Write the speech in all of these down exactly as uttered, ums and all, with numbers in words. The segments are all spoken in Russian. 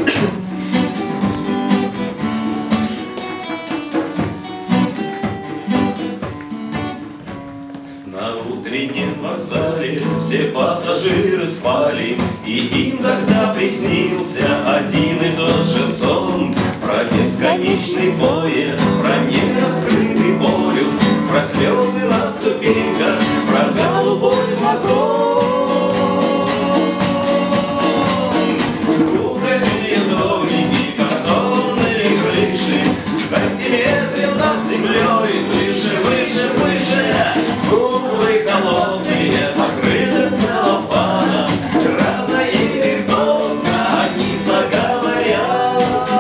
На утреннем вокзале все пассажиры спали, и им тогда приснился один и тот же сон. Про бесконечный поезд, про нераскрытый полюс, про слезы на ступеньках, про голубой вагон. Кукольные домики, картонные крыши, в сантиметре над землей, выше, выше, выше. Куклы холодные, покрыты целлофаном, рано или поздно они заговорят.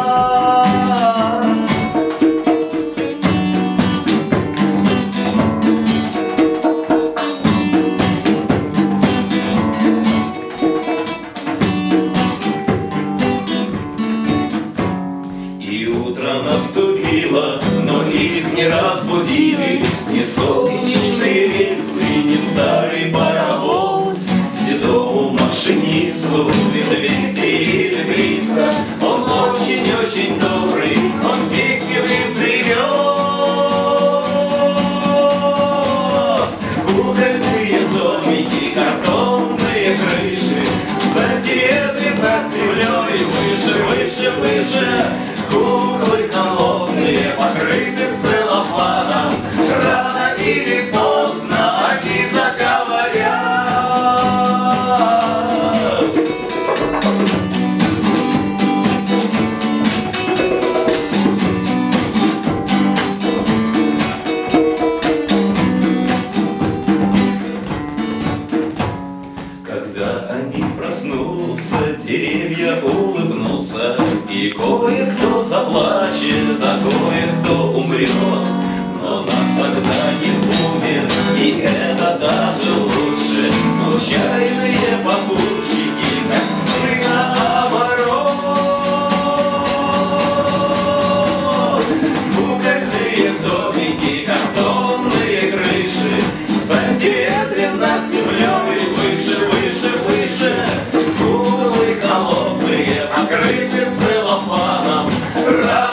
И утро наступило, но их не разбудили ни солнечные рельсы, ни старый паровоз. Седому машинисту лет двести или триста, он очень-очень добрый, он песни им привез. Кукольные домики, картонные крыши, в сантиметре над землей, выше, выше, выше. Куклы холодные, покрыты целлофаном, рано или поздно они заговорят. Когда они проснутся, деревья улыбнутся, и кое-кто заплачет, а кое-кто умрет. Но нас тогда не будет, и это даже лучше. Случайные попутчики, как сны наоборот. Кукольные домики, картонные крыши, в сантиметре над землей, выше, выше, выше. Куклы холодные, покрыты целлофаном.